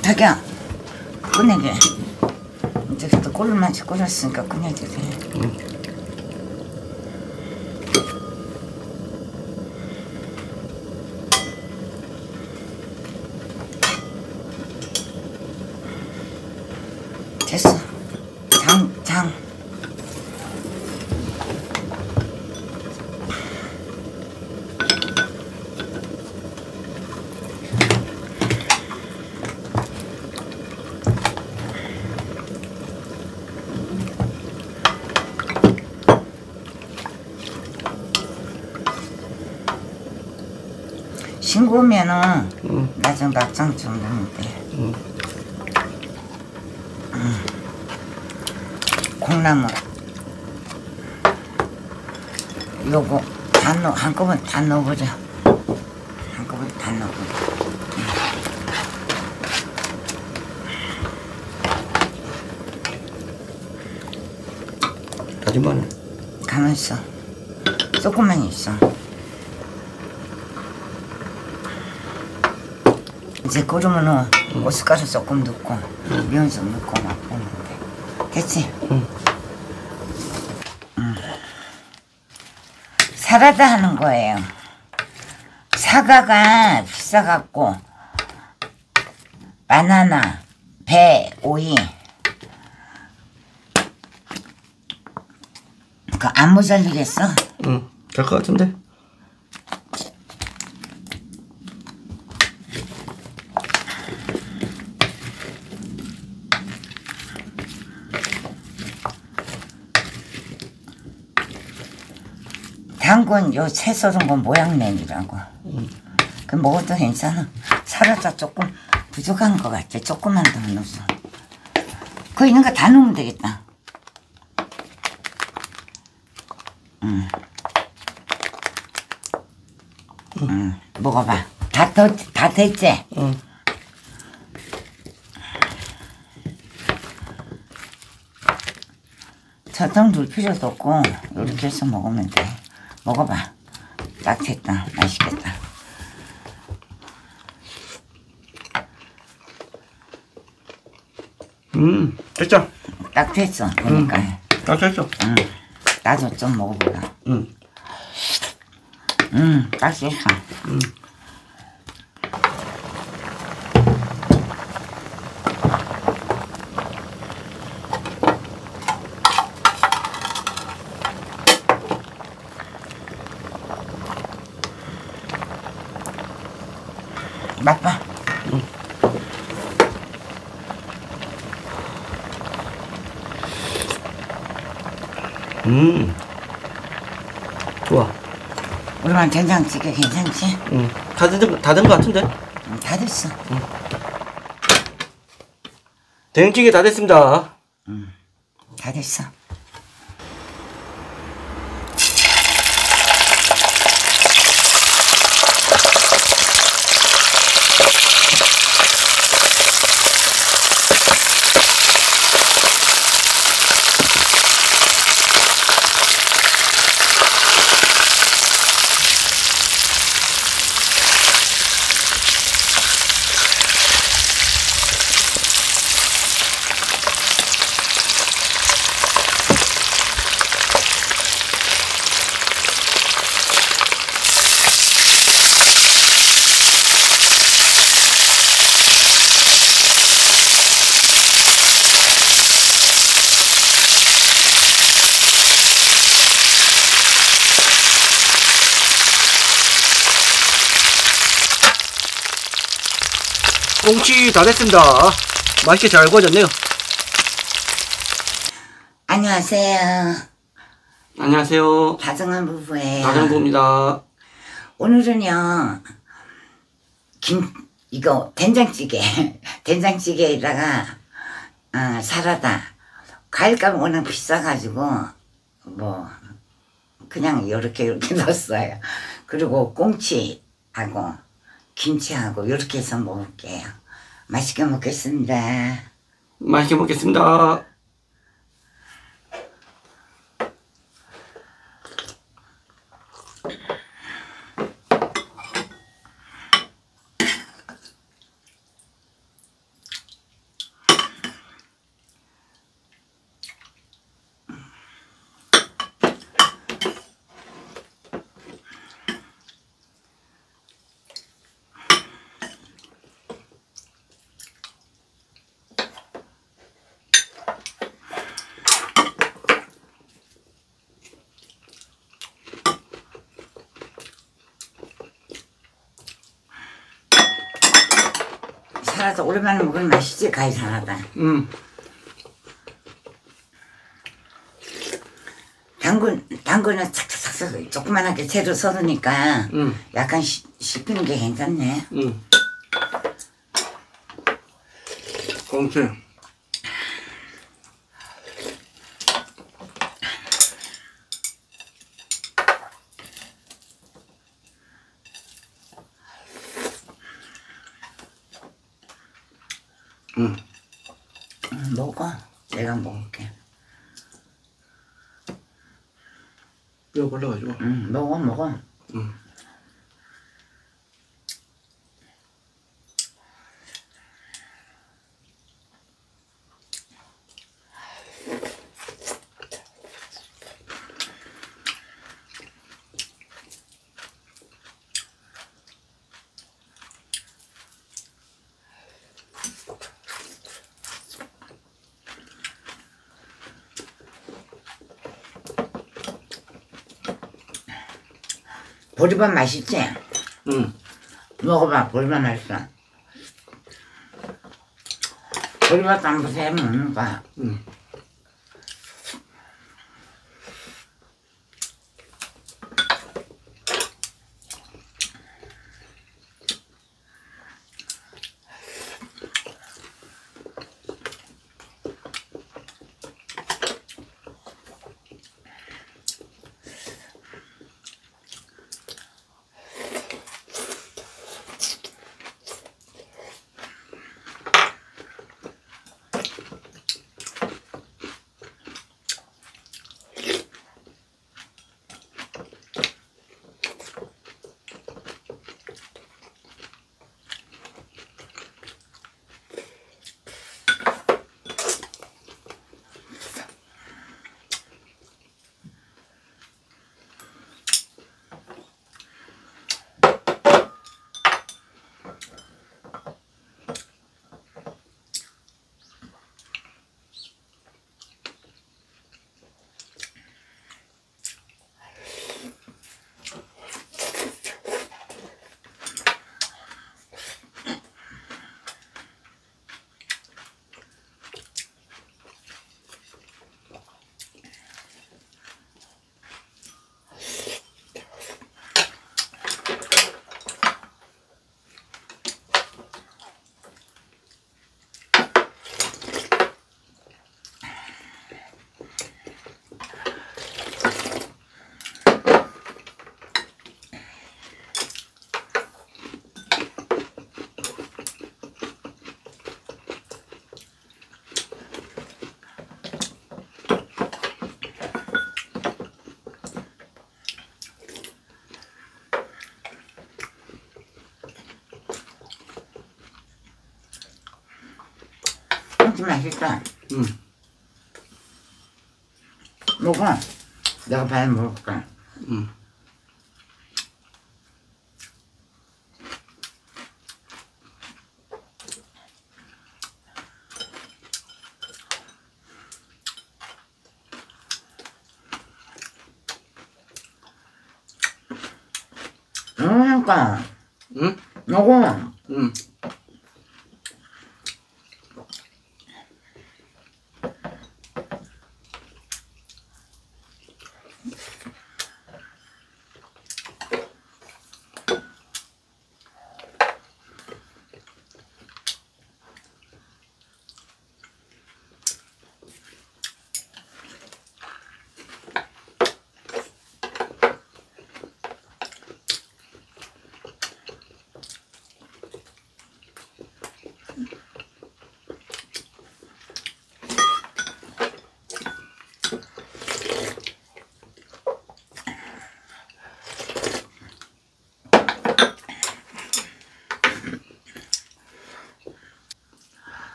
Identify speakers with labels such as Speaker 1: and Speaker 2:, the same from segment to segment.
Speaker 1: 자기야, 꺼내게. 이제 또 꿀을 마치 끓였으니까 꺼내게 돼. 됐어. 장. 싱거우면은 나중 낙장 좀 넣으면 돼. 콩나물 요거 다 넣어. 한꺼번에 다 넣어버려. 한꺼번에 다 넣어버려.
Speaker 2: 다진 마늘.
Speaker 1: 가만 있어. 조금만 있어. 이제 끓으면은 고춧가루 조금 넣고 미원 좀 넣고 막 보면 돼. 됐지? 사라다 하는 거예요. 사과가 비싸갖고 바나나, 배, 오이 그 안 모자르겠어?
Speaker 2: 될 것 같은데.
Speaker 1: 당근 요 채 썰은 건 모양면이라고. 그 먹어도 괜찮아. 사라다 조금 부족한 것 같아. 조금만 더 넣어서. 그 있는 거 다 넣으면 되겠다. 먹어봐. 다 됐지? 설탕 둘 필요도 없고 이렇게 해서 먹으면 돼. 먹어봐. 딱 됐다. 맛있겠다.
Speaker 2: 됐죠?
Speaker 1: 딱 됐어. 그러니까.
Speaker 2: 딱 됐죠?
Speaker 1: 나도 좀 먹어보라. 딱 됐어. 맛봐.
Speaker 2: 좋아.
Speaker 1: 우리만 된장찌개 괜찮지?
Speaker 2: 다 된 것 같은데?
Speaker 1: 다 됐어.
Speaker 2: 된장찌개 다 됐습니다.
Speaker 1: 다 됐어.
Speaker 2: 꽁치 다 됐습니다. 맛있게 잘 구워졌네요.
Speaker 1: 안녕하세요.
Speaker 2: 안녕하세요.
Speaker 1: 다정한 부부예요.
Speaker 2: 다정부입니다.
Speaker 1: 오늘은요 이거 된장찌개 된장찌개에다가 사라다. 과일값 워낙 비싸가지고 뭐 그냥 이렇게 넣었어요. 그리고 꽁치하고 김치하고 이렇게 해서 먹을게요. 맛있게 먹겠습니다.
Speaker 2: 맛있게 먹겠습니다.
Speaker 1: 살아서 오랜만에 먹으면 맛있지, 가위 살아다. 당근은 착착착착 조그만하게 채로 썰으니까 약간 씹히는 게 괜찮네.
Speaker 2: 그렇지.
Speaker 1: 먹어. 내가 먹을게.
Speaker 2: 뼈 발라가지고.
Speaker 1: 먹어. 보리밥 맛있지? 먹어봐. 보리밥 맛있어. 보리밥 담궈서 해 먹는 거야. 진짜 맛있다. 먹어. 내가 밥 먹을까? 그러니까. 먹어.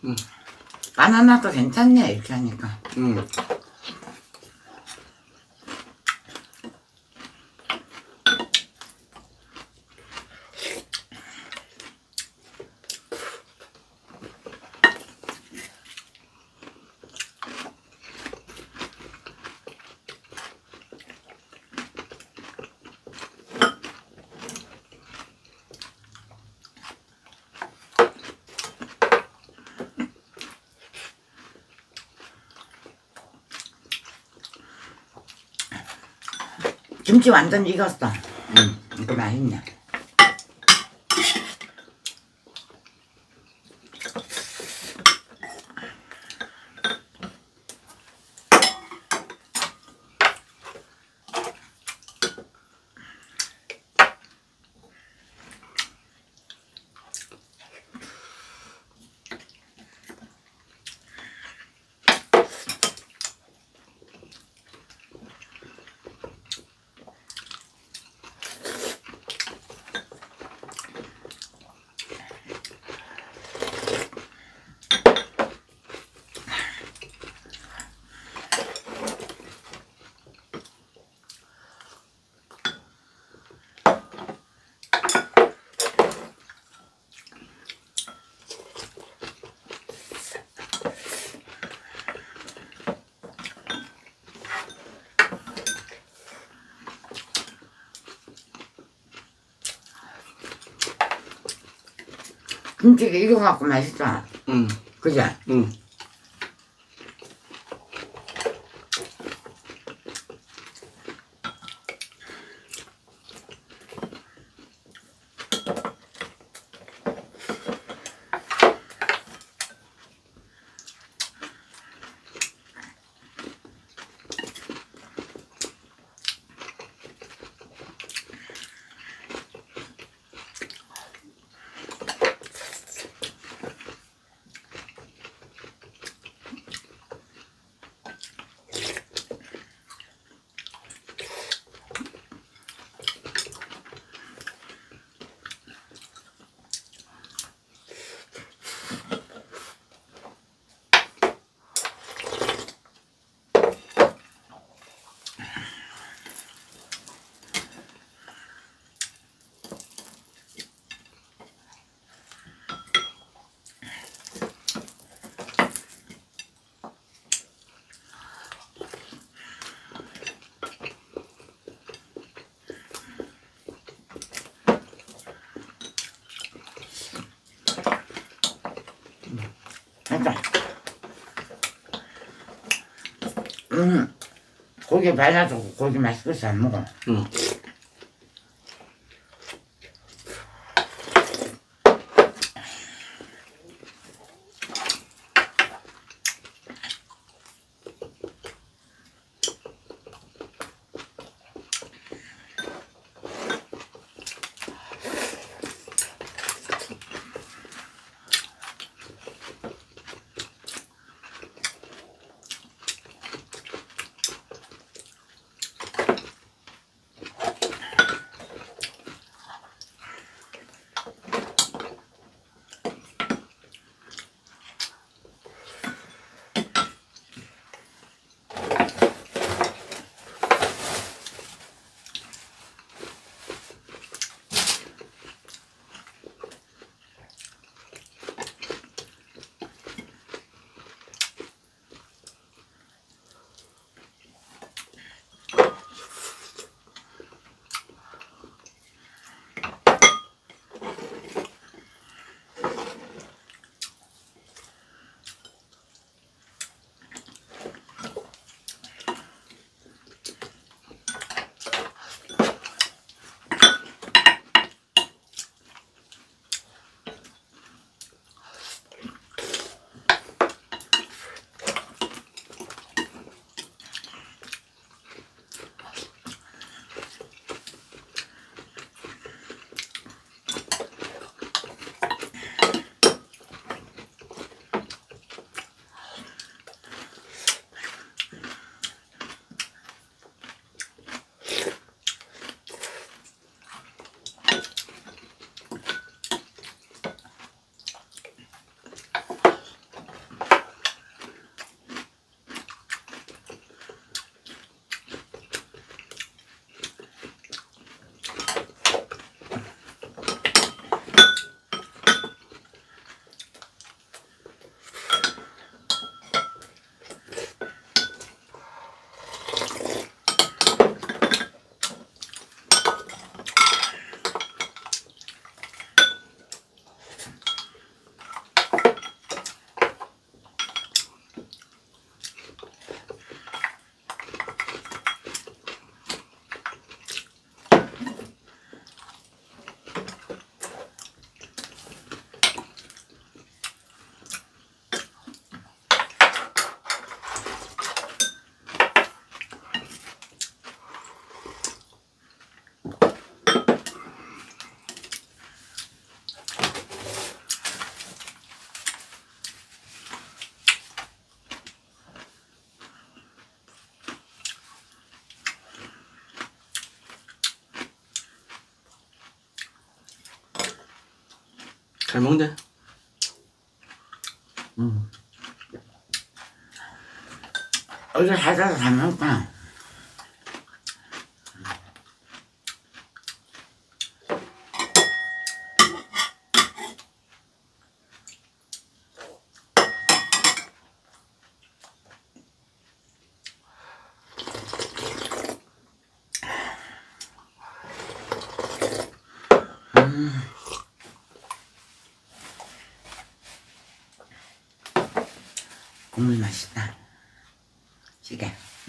Speaker 1: 바나나도 괜찮네 이렇게 하니까. 김치 완전 익었어. 이거 맛있네. 김치가 익어갖고 맛있어. 그지? 그러니까 고기 발라서 고기 맛있겠어 안 먹어.
Speaker 2: 잘 먹네.
Speaker 1: 어제 살짝 잘 먹다. 국물 맛있다. 찌개.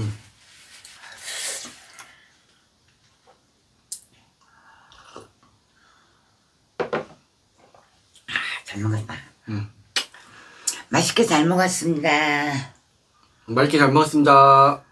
Speaker 1: 잘 먹었다. 맛있게 잘 먹었습니다.
Speaker 2: 맛있게 잘 먹었습니다.